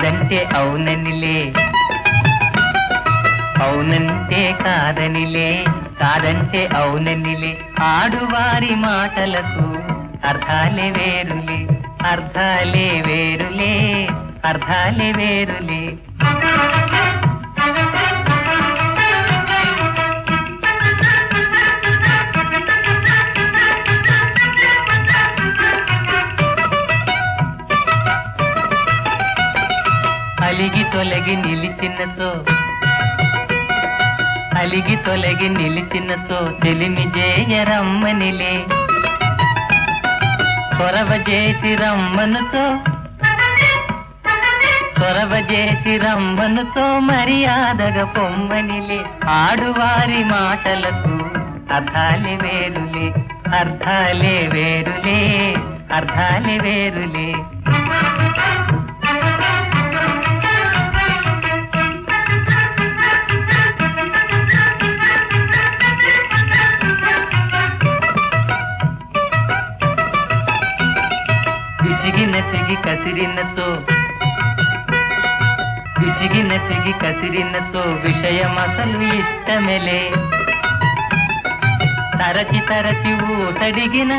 కాదంటే అవుననిలే, అవునంటే కాదనిలే, కాదంటే అవుననిలే. ఆడువారి మాటలకు అర్థాలే వేరులే, అర్థాలే వేరులే, అర్థాలే వేరులే. అలిగి తొలగి నిలిచినతో, అలిగి తొలగి నిలిచినతో చెలిమి జేయరమ్మనిలే. కొరవ చేసి రమ్మనుతో, కొరవ చేసి రమ్మనుతో మర్యాదగా పొమ్మనిలే. ఆడువారి మాటలకు అర్థాలే వేరులే, అర్థాలే వేరులే, అర్థాలే వేరులే. విసిగి కసిరినచో, విసిగి కసిరినచో విషయమసలు ఇష్టమెలే. తరచి తరచి ఊసడిగిన,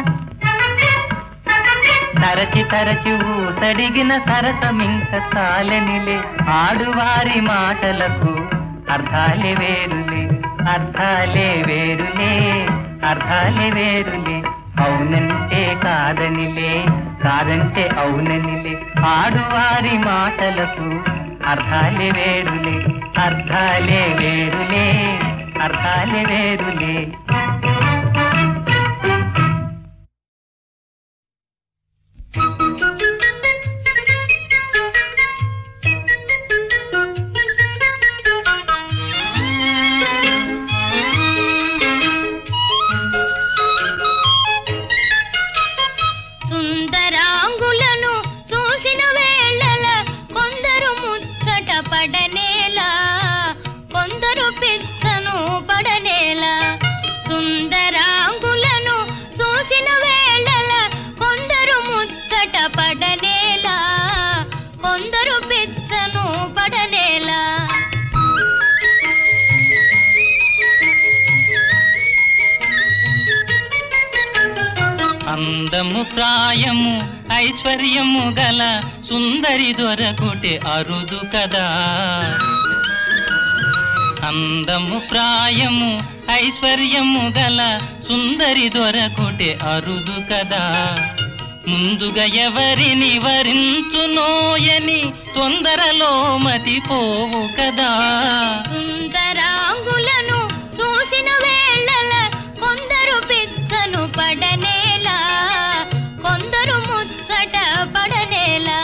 తరచి తరచి ఊసడిగిన సరసమింక చాలనిలే. ఆడువారి మాటలకు అర్థాలే వేరులే, అర్థాలే వేరులే, అర్థాలే వేరులే. అవునంటే కాదనిలే, కాదంటే అవుననిలే. ఆడువారి మాటలకు అర్థాలే వేరులే, అర్థాలే వేరులే, అర్థాలే వేరులే. అందము ప్రాయము ఐశ్వర్యము గల సుందరి దొరకుటే అరుదు కదా. అందము ప్రాయము ఐశ్వర్యము గల సుందరి దొరకుటే అరుదు కదా. ముందుగా ఎవరిని వరించునోయని తొందరలో మతిపోవు కదా. సుందరాంగులను చూసిన వేళల కొందరు పిచ్చను పడనేలా, కొందరు ముచ్చట పడనేలా.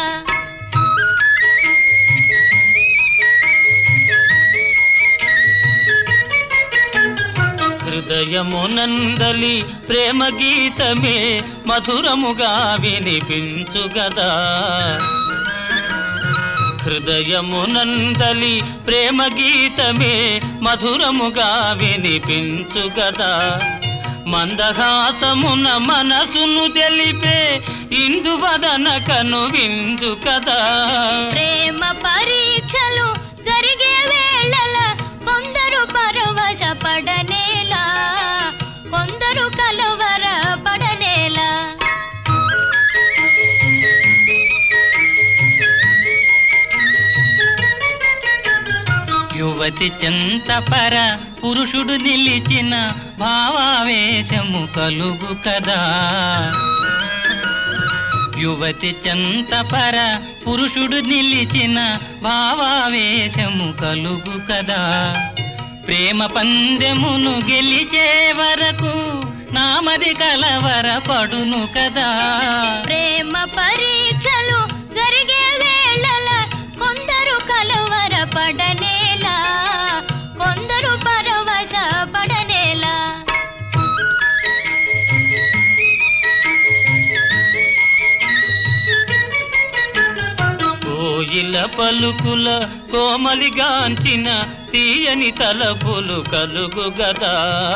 హృదయమునందలి ప్రేమ గీతమే మధురముగా వినిపించు గదా. హృదయమునందలి ప్రేమ గీతమే మధురముగా వినిపించు గదా. మందహాసమున మనసును తెలిపే ఇందువదన కను విందు కదా. ప్రేమ పరీక్షలు జరిగే వేళల కొందరు పరవశ పడనేలా, కొందరు కలవర పడనేలా. యువతి చెంతపర పురుషుడు నిలిచిన భావావేశము కలుగు కదా. యువతి చెంతపర పురుషుడు నిలిచిన భావావేశము కలుగు కదా. ప్రేమ పందెమును గెలిచే వరకు నామది కలవర పడును కదా. ప్రేమ పరీక్షలు జరిగే వేళల కొందరు కలవర పడనేలా, కొందరు పరవశ పడనేలా. కోయిల పలుకుల కోమలిగాంచిన తీయని తలపులు కలుగు గదా.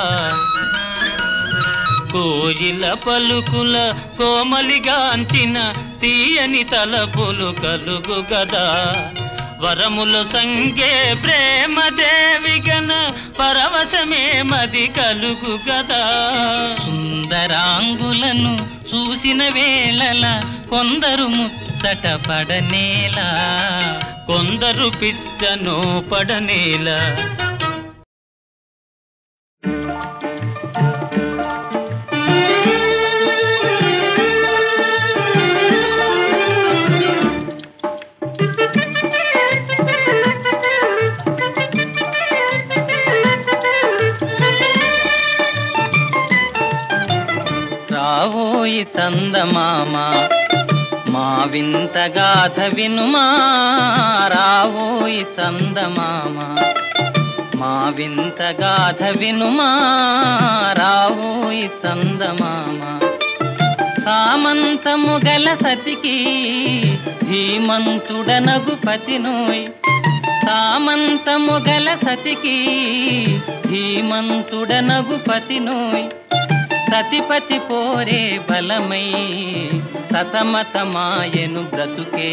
కోయిల పలుకుల కోమలిగాంచిన తీయని తలపులు కలుగు గదా. వరములు సంగే ప్రేమ దేవిగన పరవశమే మది కలుగు గదా. సుందరాంగులను చూసిన వేళల కొందరు ముచ్చట పడనేలా, కొందరు పిచ్చను పడనేలా. రావోయి చందమామ మా వింత గాథ వినుమా, రావోయి చందమామ మా వింత గాథ వినుమా, రావోయి చందమామ. సామంతము గల సతికి ధీమంతుడనగు పతినోయ్, సామంతము గల సతికి ధీమంతుడనగు పతినోయ్. సతిపతి పోరే బలమై సతమతమాయను బ్రతుకే.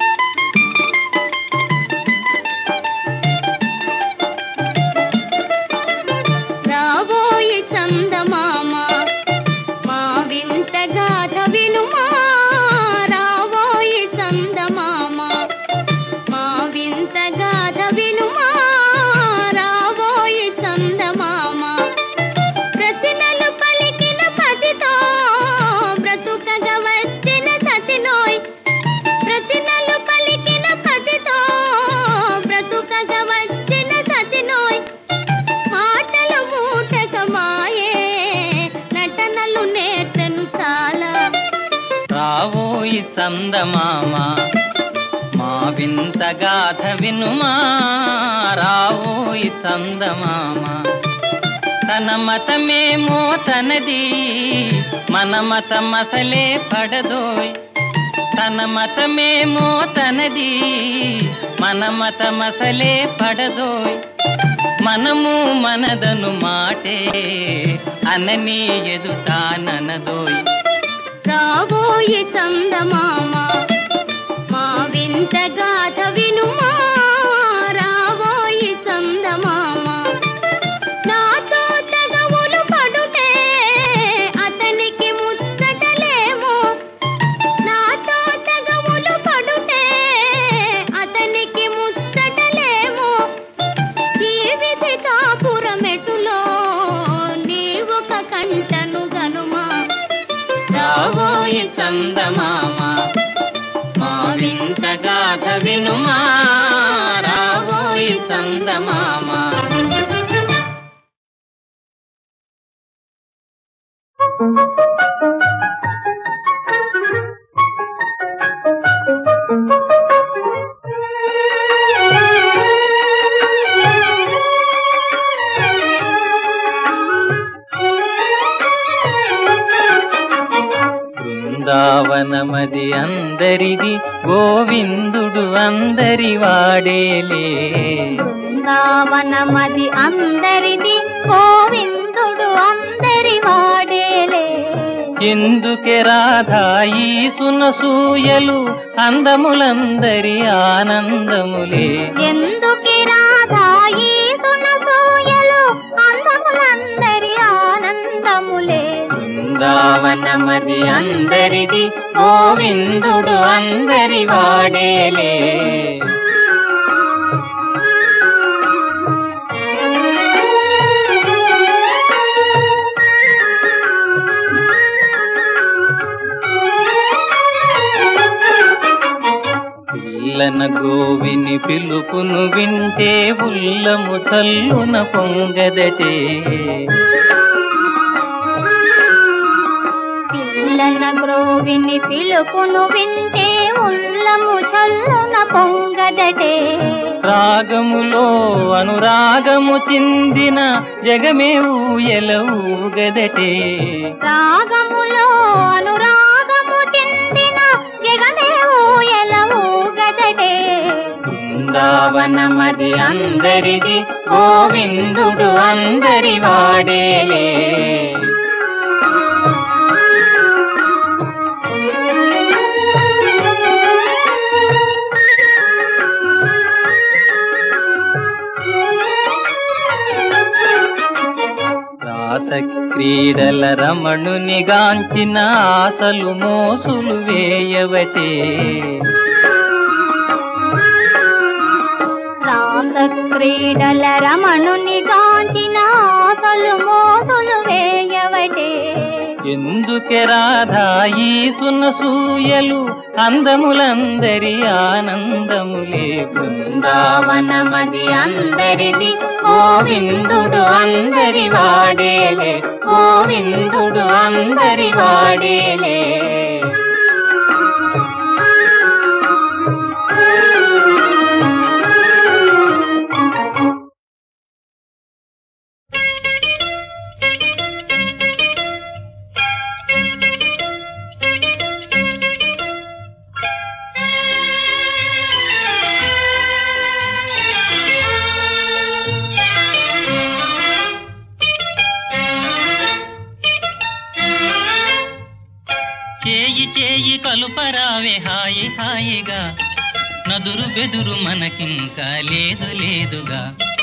రావోయి చందమామ మా వింత గాథ వినుమా, రావోయి చందమామ మా వింత గాథ వినుమా, రావోయి చందమామ. ప్రతినలు పలికిన పతితో బ్రతుకగా వచ్చిన సతినోయ్, ప్రతినలు పలికిన పతితో బ్రతుకగా వచ్చిన సతినోయ్. మాటలు మూటకమాయే నటనలు నేర్చెను చాలా. రావోయి చందమామ మా వింత గాథ వినుమా, రావోయి చందమామ. తన మతమేమో తనది మన మతమసలే పడదోయ్, తన మతమేమో తనది మన మతమసలే పడదోయ్. మనము మనదను మాటే అనని ఎదుతాననదోయ్. రావోయి చందమామ మా వింత గాథ వినుమా, రావోయి చందమామ. నాతో తగవులు పడుటే అతనికి ముచ్చటలేమో, నాతో తగవులు పడుటే అతనికి ముచ్చటలేమో. ఈ విధి కాపురమెటులో నీవొక కంటను గనుమా. రావోయి చందమామ మా వింత గాథ వినుమా, రావోయి చందమామ. బృందావనమది అందరిది గోవిందుడు అందరి వాడేలే. బృందావనమది అందరిది గోవిందుడు అందరి వాడేలే. ఎందుకే రాధా ఈ సునసూయలు అందములందరి ఆనందములే. ఎందుకే రాధా ఈ సునసూయలు అందములందరి ఆనందములే. బృందావనమది అందరిది గోవిందుడు అందరి వాడేలే. పిల్లన గోవిని పిలుపును వింటే ఉల్లము చల్లున పొంగదటే. పిల్లన గ్రోవిని పిలుపును వింటే ఉల్లము చల్లున పొంగదటే. రాగములో అనురాగము చిందిన జగమే ఊయల ఊగదటే. రాగములో అనురాగము చిందిన జగమే ఊయల ఊగదటే. బృందావనమది అందరిది గోవిందుడు అందరి వాడేలే. క్రీడల రమణుని గాంచిన ఆశలు మోసులు వేయవటే. రాస క్రీడల రమణుని గాంచిన ఆశలు మోసులు వేయవటే. ఎందుకే రాధా ఈ సునసూయలు అందములందరి ఆనందములే. బృందావనమది అందరిది గోవిందుడు అందరి వాడేలే, గోవిందుడు అందరి వాడేలే. చేయి చేయి కలుపరావే హాయి హాయిగా, నదురు బెదురు మనకింకా లేదు లేదుగా.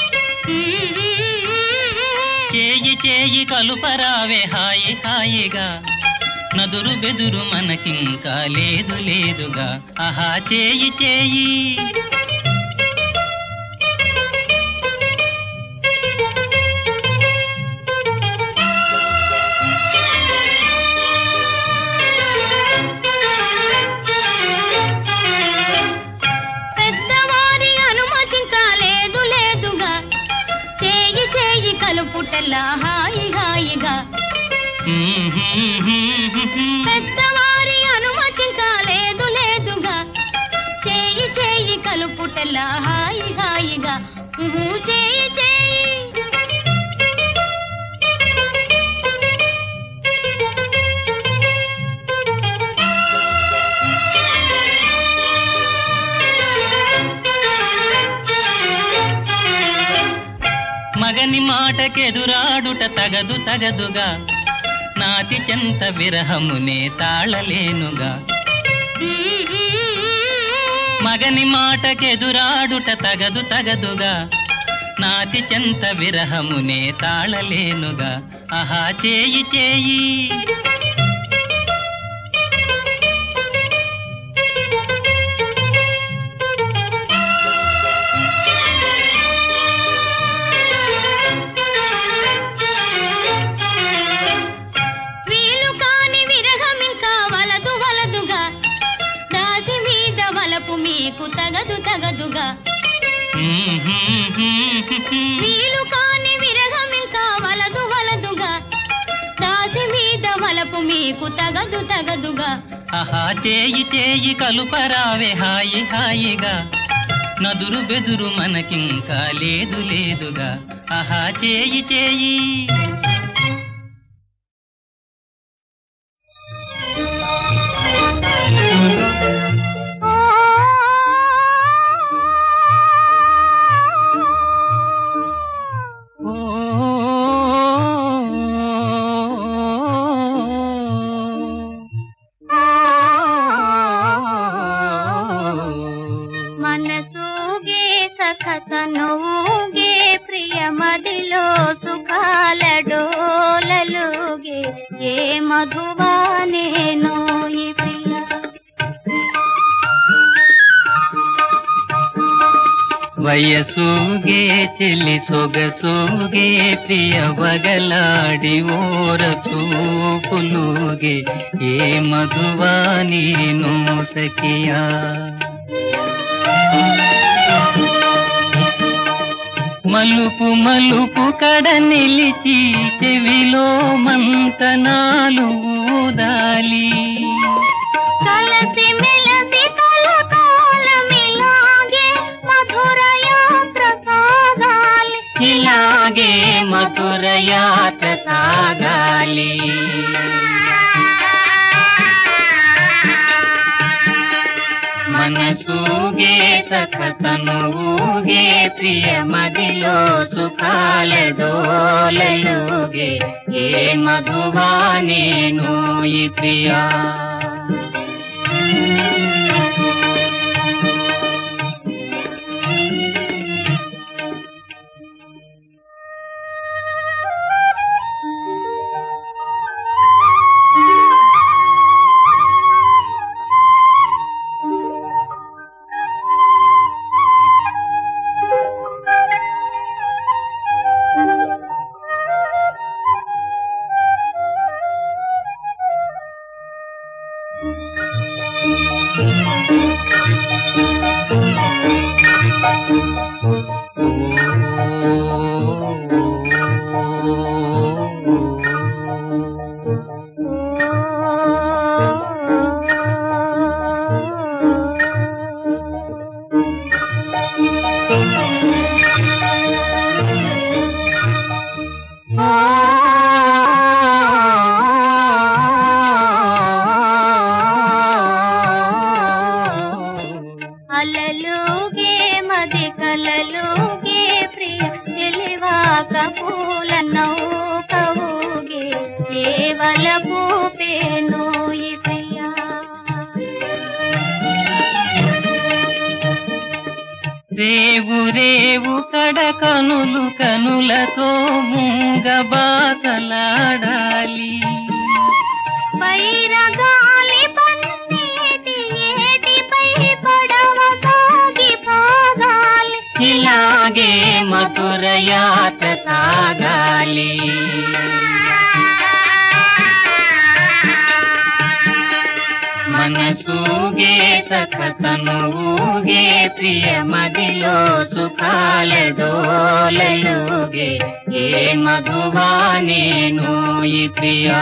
చేయి చేయి కలుపరావే హాయి హాయిగా, నదురు బెదురు మనకింకా లేదు లేదుగా. ఆహా చేయి చేయి. హాయి హాయిగా పెద్దవారి అనుమతి కాలేదు లేదుగా, చేయి చేయి కలుపుటలా హాయి హాయిగా. చేయి చేయి. మగని మాటకెదురాడుట తగదు తగదుగా, నాతి చెంత విరహమునే తాళలేనుగా. మగని మాటకెదురాడుట తగదు తగదుగా, నాతి చెంత విరహమునే తాళలేనుగా. ఆహా చేయి చేయి. మీకు తగదు తగదుగా, వీలు కాని విరహం ఇంకా వలదు వలదుగా, దాసి మీద వలపు మీకు తగదు తగదుగా. ఆహా చేయి చేయి కలుపరావే హాయి హాయిగా, నదురు బెదురు మనకింకా లేదు లేదుగా. ఆహా చేయి చేయి. మనసూగే సఖతనుగే ప్రియ మదిలో సుఖాల డోలలుగే, ఏ మధువానేనో ఈ ప్రియ. వయసూగే చెలి సొగసూగే ప్రియ వగలాడి ఓర చూపులుగే, ఏ మధువానేనో సఖియా. మలుపు మలుపు కడ నిలిచి చెవిలో మంతనాలు ఊదాలి, కలసి మెలసి కలకాలమిలాగే మధుర యాత్ర సాగాలి, ఇలాగే మధుర యాత్ర సాగాలి. మనసూగే సఖతనుగే ప్రియ మదిలో సుఖాల డోలలుగే, ఏ మధువానేనో ఈ ప్రియా. రేవు రేవు కడ కనులు కనులతో మూగబాసలాడాలి. వైరగాలి పన్నీటి ఏటిపై పడవ సాగిపోగాలి. ఇలాగే మధుర యాత్ర సాగాలి. మనసూగే సఖతనువుగే ప్రియ మదిలో సుఖాల డోలలుగే ఏ మధువా నేను ఈ ప్రియా.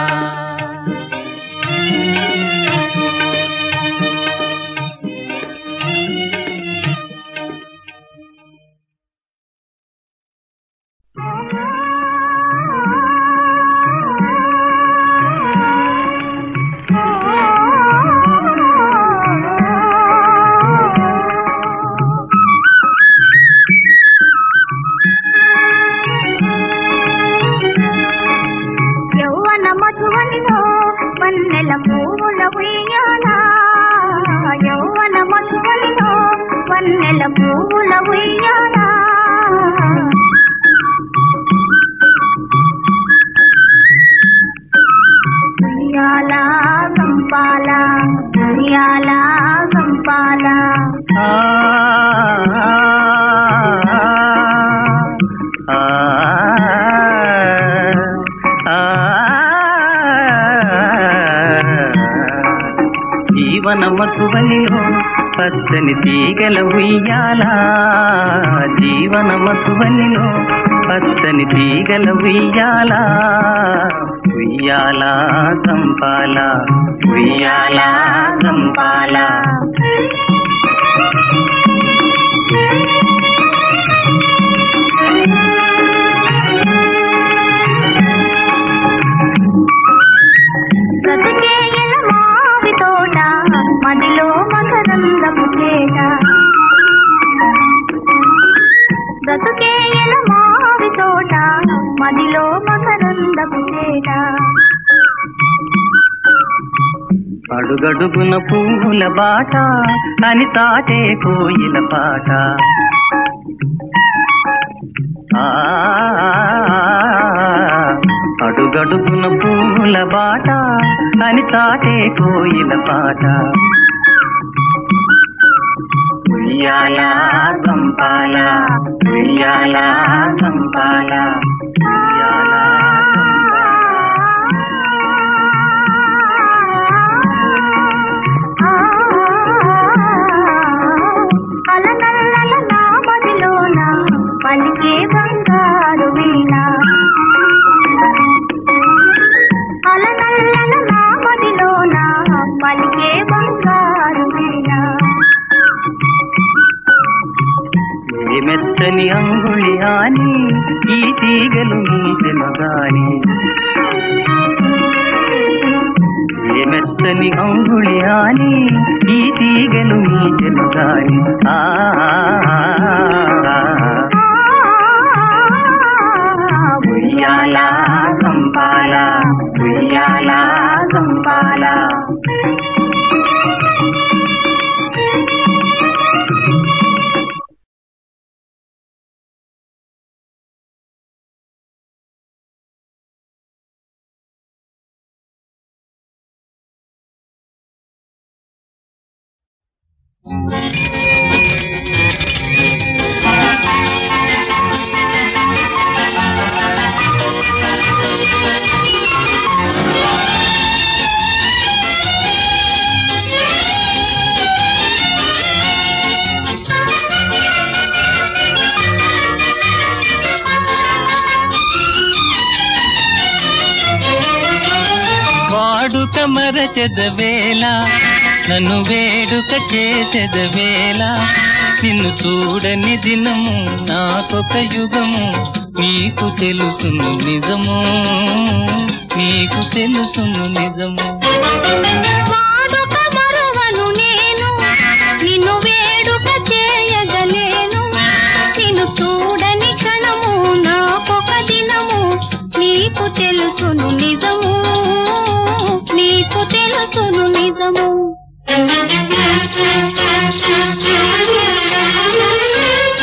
జీవన మధువనిలో పచ్చని తీగల ఉయ్యాల. జీవన మధువనిలో పచ్చని తీగల ఉయ్యాల. ఉయ్యాల సంపాల ఉయ్యాల సంపాల. మదిలో మకరందపు చేట బ్రతుకేయల మావి తోట మదిలో మకరందపు చేట. అడుగడుగున పూల బాట అని తాటే కోయిల పాట. అడుగడుగున పూల బాట అని తాటే కోయిల పాట. ఉయ్యాల సంపాల ఉయ్యాల సంపాల ఉయ్యాల. అలనల్లల నా మదిలోన పలికే బంగారు వీణ. అలనల్లల నా మదిలోన పలికే బంగారు వీణ. ఏ మెత్తని అంగుళి అని ఈ తీగలు మీటెను గాని. ఏ మెత్తని అంగుళి అని ఈ తీగలు మీటెను గాని. ఉయ్యాల సంపాల ఉయ్యాల సంపాల. వాడుక మరచెదవేళ నన్ను వేడుక చేసెదవేళ. నిన్ను చూడని దినము నాకొక యుగము. నీకు తెలుసును నిజము నీకు తెలుసును నిజము. వాడుక మరువను నేను నిన్ను వేడుక చేయగలేను. నిన్ను చూడని క్షణము నాకొక దినము. నీకు తెలుసును నిజము నీకు తెలుసును నిజము.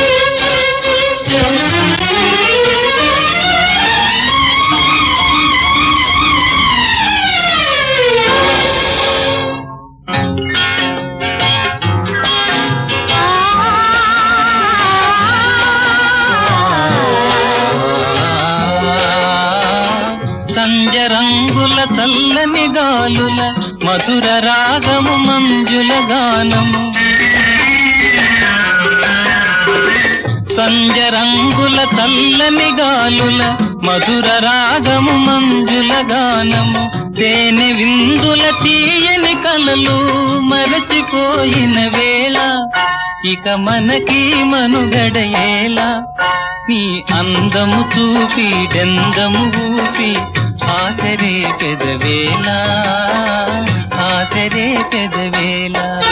మధుర రాగము మంజుల గానము సంజ రంగుల చల్లని గాలుల మధుర రాగము మంజుల గానము తేనె విందుల తీయని కలలు మరచిపోయిన వేళ ఇక మనకి మనుగడయేలా నీ అందము చూపి డెందము ఊపి ఆసరే పెదవేళ ఆసరే పెదవేళ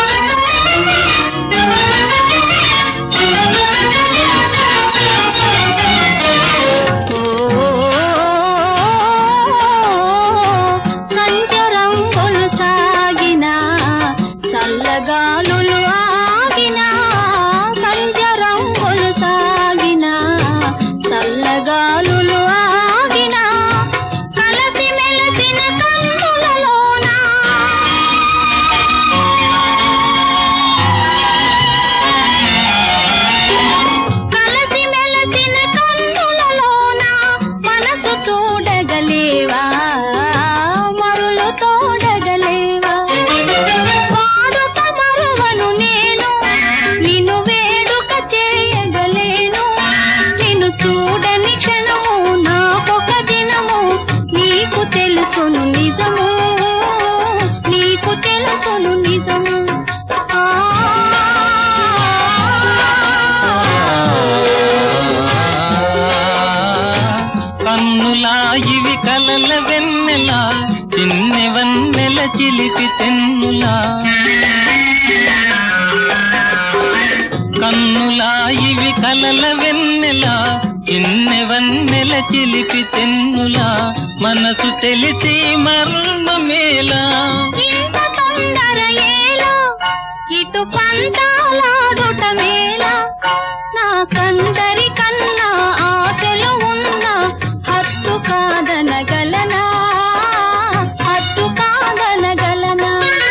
ఇవి కలల వెన్నెలా చిన్నె వన్నెల చిలిపి తెన్నులా కన్నులా ఇవి కలల వెన్నెలా చిన్నె వన్నెల చిలిపి తెన్నులా మనసు తెలిసి మర్మమేలా ఇంత తొందర ఏలా ఇటు పంతాలాడుట మేలా నాకందరి కన్నా ఆశలు ఉన్న హత్తు కాదనగలనా హత్తు కాదనగలనా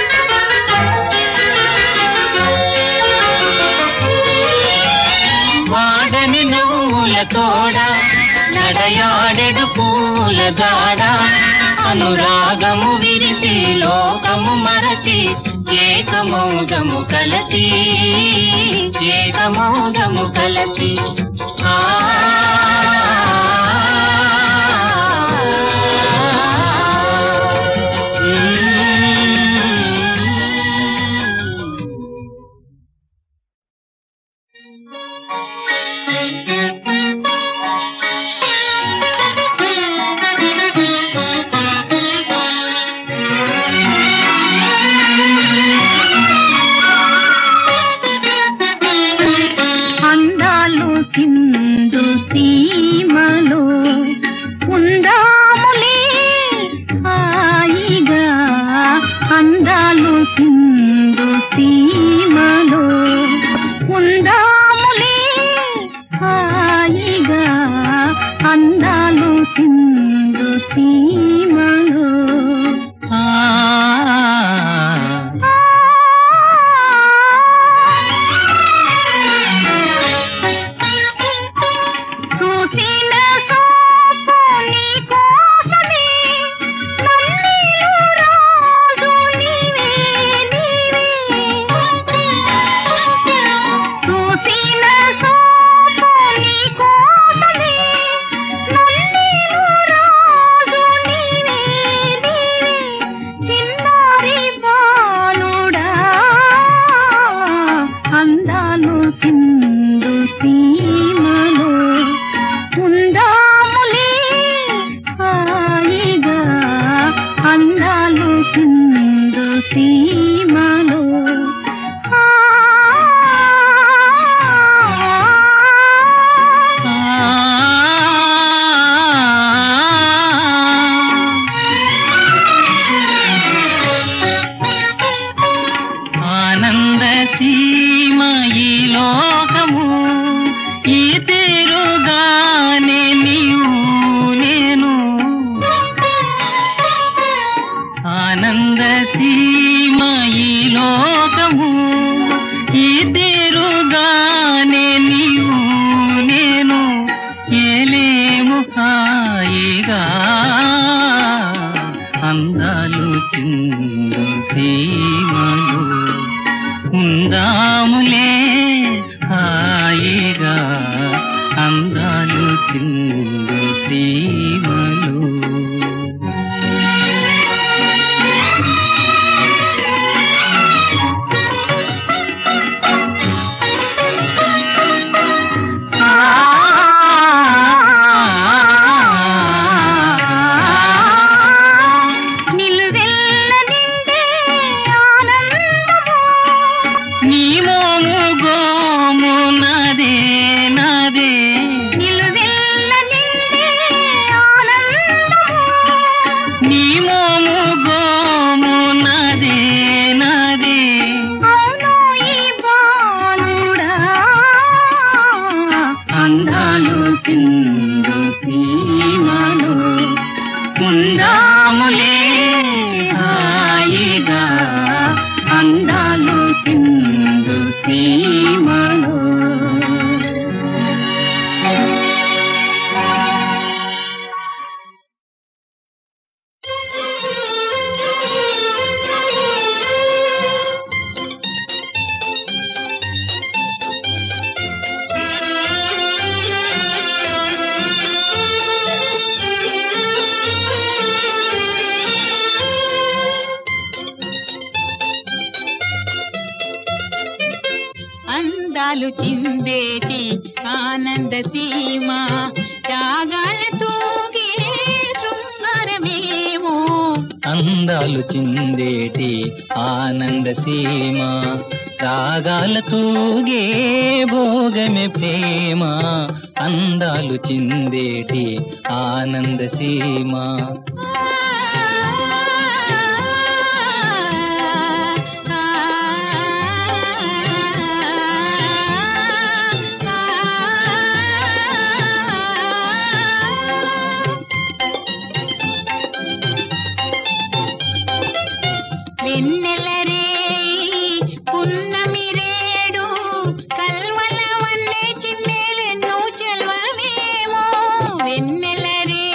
వాడని నువ్వుల తోడ నడయాడెడు పూల దాడ అనురాగము విరిసి లోకము మరచి ఏకమౌగము కలసి ఏకమౌగము కలసి ఉందాములే హాయిగా అందాలు చిందు సీమలు. ఉందాములే హాయిగా అందాలు సింధు సీమలు. అందాలు చిందేటి ఆనంద సీమ త్యాగాలతో శృంగారమేమో. అందాలు చిందేటి ఆనంద సీమ రాగాల తూగే భోగమే ప్రేమ. అందాలు చిందేటి ఆనంద సీమ. వెన్నెలరే పున్నమిరేడు కల్వల వల్లే చిన్నెలెన్నో చెల్వమేమో. వెన్నెలరే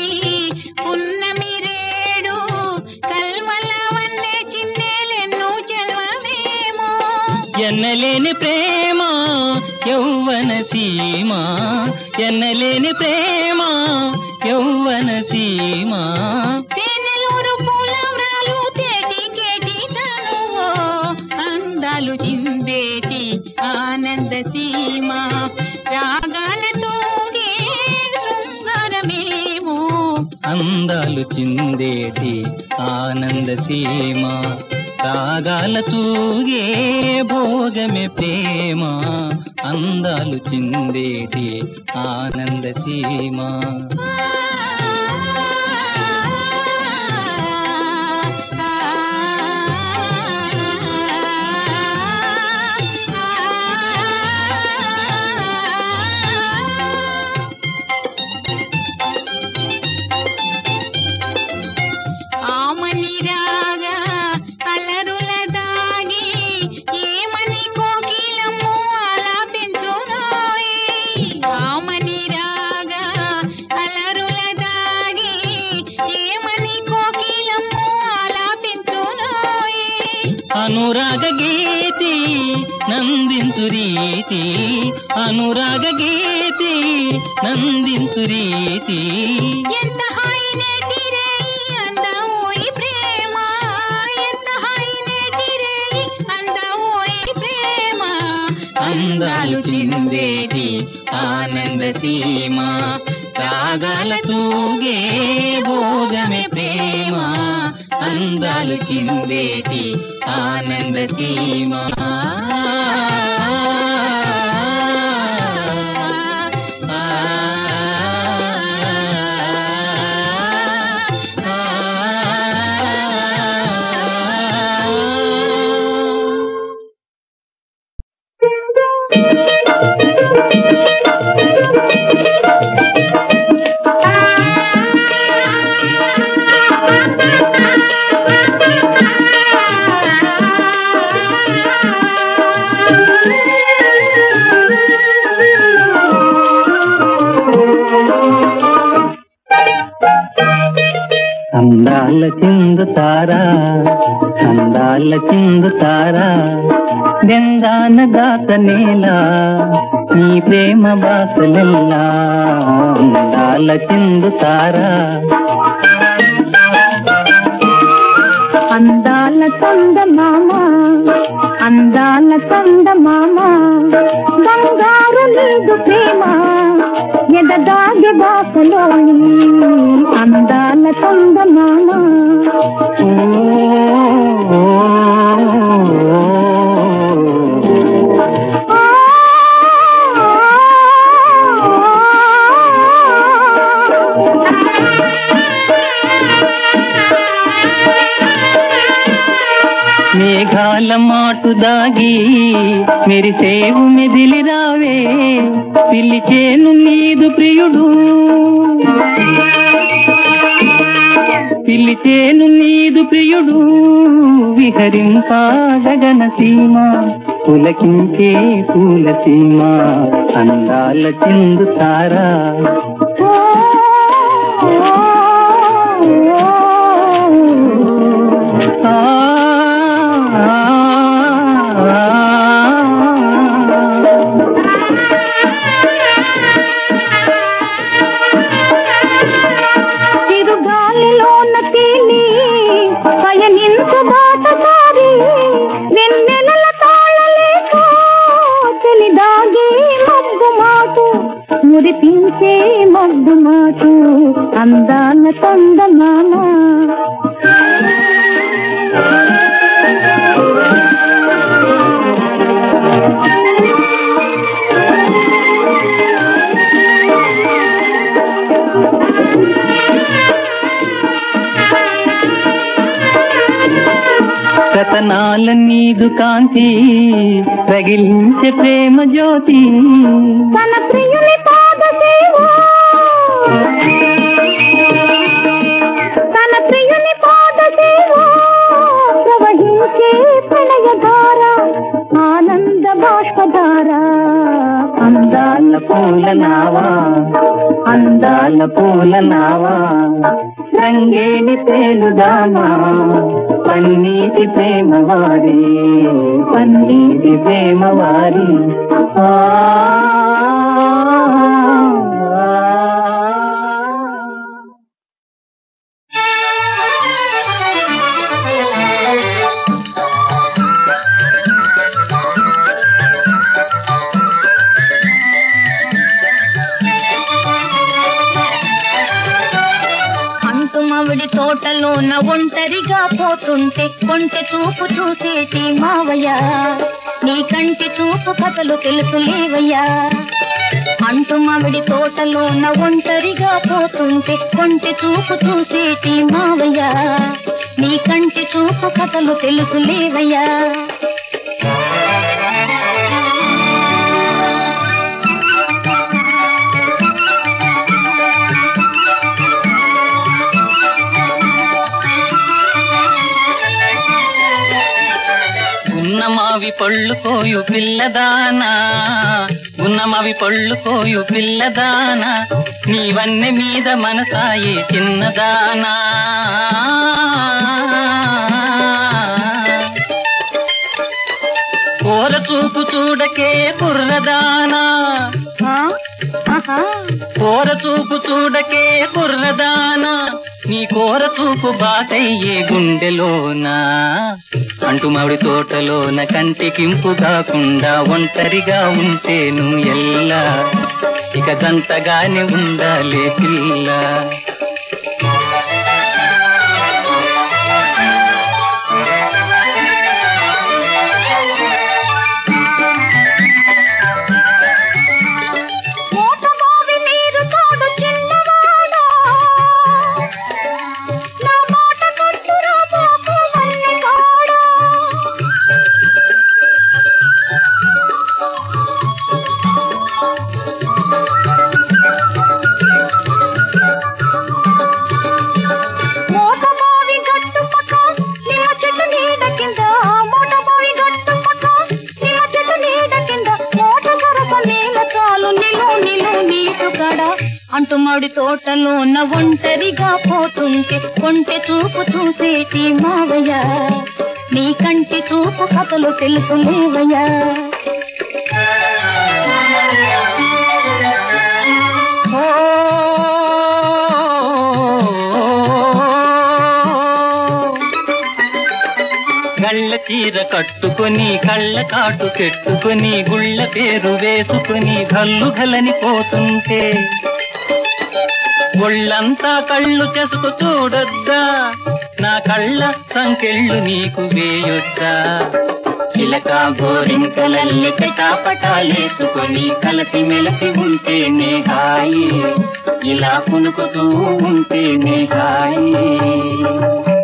పున్నమిరేడు కల్వల వల్లే చిన్నెలెన్నో చెల్వమేమో. ఎన్నలేని ప్రేమ యౌవన సీమ, ఎన్నలేని ప్రేమ యౌవన సీమ. అందాలు చిందేటి ఆనంద సీమ రాగాలతో శృంగారమేమో. అందాలు చిందేటి ఆనంద సీమ రాగాల తూగే భోగమే ప్రేమ. అందాలు చిందేటి ఆనంద సీమ. అనురాగ గీతి నందించు రీతి, అనురాగ గీతి నందించు రీతి. ఎంత హాయినే తిరేయి అందమోయి ప్రేమ, ఎంత హాయినే తిరేయి అందమోయి ప్రేమ. అందాలు చిందేటి ఆనంద సీమ రాగాల తూగే భోగమే ప్రేమ. అందాలు చిందేటి ఆనంద సీమ. అందాల చిందుతారా, అందాల చిందుతారా, గంగానగాత నేల నీ ప్రేమ బాసలెల్లా అందాల చిందుతారా అందాల చందమామ అందాల చందమామ బంగారు నీదు ప్రేమ ఎదదాగి బాసలోని అందాల చందమామ మేఘాల మాటు దాగి మెరిసేవు మెదిలి రావే పిలిచేను నీదు ప్రియుడు పిలిచేను నీదు ప్రియుడు విహరింపా గగన సీమ పులకించే పూల సీమ అందాల చిందుతారా మురిపించే మబ్బు మాటు అందాల చందమామ రతనాల నీదు కాంతి రగిలించే ప్రేమ జ్యోతి తన ప్రియుని పాదసేవ తన ప్రియుని పాదసేవ ప్రవహించే ప్రణయధార ఆనంద బాష్పధార అందాల పూల నావా అందాల పూల నావా రంగేణి తేలుదామా పన్నీటి ప్రేమవారి పన్నీటి ప్రేమవారి మామిడి తోటలోన ఒంటరిగా పోతుంటే కొంటె చూపు చూసేటి మావయ్య నీ కంటి చూపు కథలు తెలుసులేవయ్యా అంటూ మామిడి తోటలోన ఒంటరిగా పోతుంటే కొంటె చూపు చూసేటి మావయ్య నీ కంటి చూపు కథలు తెలుసులేవయ్యా గున్నమావి పళ్ళు కోయు పిల్లదానా గున్నమావి పళ్ళు కోయు పిల్లదానా నీవన్నె మీద మనసాయే చిన్నదానా కోర చూపు చూడకే కుర్రదానా కోర చూపు చూడకే కుర్రదానా నీ కోర చూపు బాటయ్యే గుండెలోనా అంటూ మామిడి తోటలోన కంటికింపు కాకుండా ఒంటరిగా ఉంటేను ఎల్లా ఇక దంతగానే ఉండాలే పిల్ల అంటూ మామిడి తోటలోన ఒంటరిగా పోతుంటే కొంటె చూపు చూసేటి మావయ్య నీ కంటి చూపు కథలు తెలుసు లేవయ్యా. గళ్ళ చీర కట్టుకొని కళ్ళ కాటు పెట్టుకొని గుళ్ళ పేరు వేసుకొని గల్లు గలని పోతుంటే ఒళ్ళంతా కళ్ళు చెసుకు చూడొద్దా, నా కళ్ళ సంకెళ్ళు నీకు వేయొద్దా. చిలక గోరింకలల్లి పటాపటాలేసుకొని కలసి మెలసి ఉంటేనే హాయి, ఇలా కునుకుతూ ఉంటేనే హాయి.